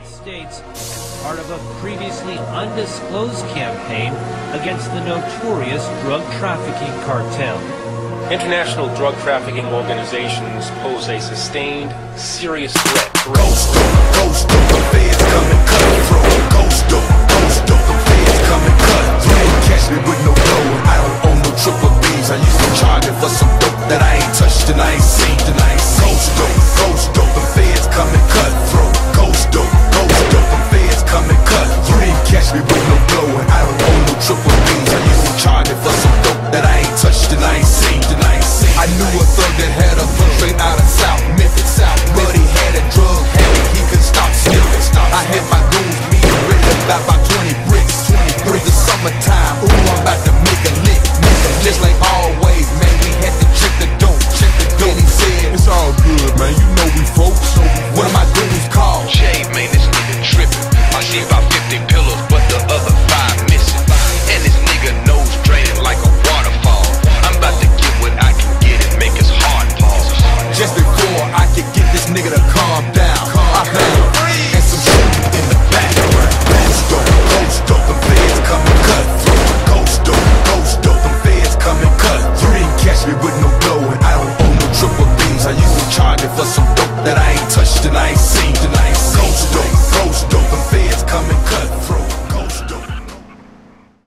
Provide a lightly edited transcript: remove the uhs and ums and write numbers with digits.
States as part of a previously undisclosed campaign against the notorious drug trafficking cartel. International drug trafficking organizations pose a sustained, serious threat. Ghost, the feds come and cut through. Ghost, the feds come and cut through. You catch me with no blow, I don't own no triple B's. I used to charge it for some dope that I ain't touched and I ain't seen. Ghost, the feds come and cut through. Ghost, the feds come and cut through. You didn't catch me with no blow, I don't own no triple B's. I used to charge it for some dope that I ain't touched and I ain't seen. I knew a thug that had a hook straight out of South Memphis, but he had a drug habit, he couldn't stop sniffing. I had my goons meeting ready about 20 bricks. It was the summertime, ooh, I'm about to make a lick. Just like always, man, we had to check the dope. Then he said, it's all good, man, you know we folks. One of my goons called Shave, man, this nigga tripping. I see about 50 pillars, but the other 5 missing. And this nigga nose draining like a waterfall. I'm about to get what I can get and make his heart pause. Just before I could get this nigga to calm down, I heard and some shit in the background. Ghost, the feds come and cut through. Ghost, the feds come and cut through. You didn't catch me with no blow, and I don't own no triple B's. I used to charge it for some dope that I ain't touched and I ain't seen.